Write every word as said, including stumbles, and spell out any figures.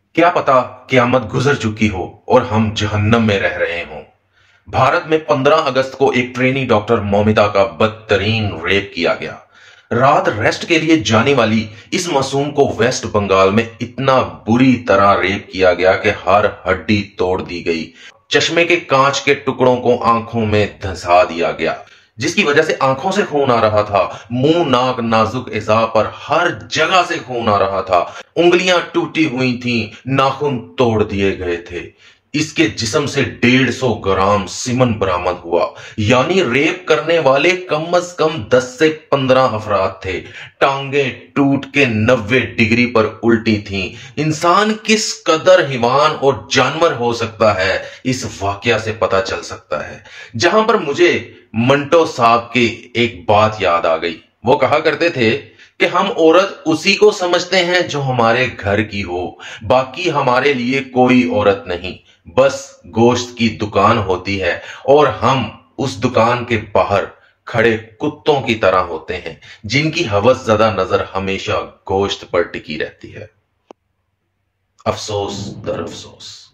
क्या पता क़यामत गुजर चुकी हो और हम जहन्नम में रह रहे हों। भारत में पंद्रह अगस्त को एक ट्रेनी डॉक्टर मौमिता का बदतरीन रेप किया गया। रात रेस्ट के लिए जाने वाली इस मासूम को वेस्ट बंगाल में इतना बुरी तरह रेप किया गया कि हर हड्डी तोड़ दी गई। चश्मे के कांच के टुकड़ों को आंखों में धंसा दिया गया, जिसकी वजह से आंखों से खून आ रहा था। मुंह, नाक, नाजुक एज़ा पर हर जगह से खून आ रहा था। उंगलियां टूटी हुई थीं, नाखून तोड़ दिए गए थे। इसके जिस्म से डेढ़ सौ ग्राम सीमन बरामद हुआ, यानी रेप करने वाले कम अज कम दस से पंद्रह अफराद थे। टांगे टूट के नब्बे डिग्री पर उल्टी थीं। इंसान किस कदर हैवान और जानवर हो सकता है, इस वाकया से पता चल सकता है। जहां पर मुझे मंटो साहब की एक बात याद आ गई। वो कहा करते थे कि हम औरत उसी को समझते हैं जो हमारे घर की हो, बाकी हमारे लिए कोई औरत नहीं, बस गोश्त की दुकान होती है और हम उस दुकान के बाहर खड़े कुत्तों की तरह होते हैं, जिनकी हवस ज़्यादा नजर हमेशा गोश्त पर टिकी रहती है। अफसोस दर अफसोस।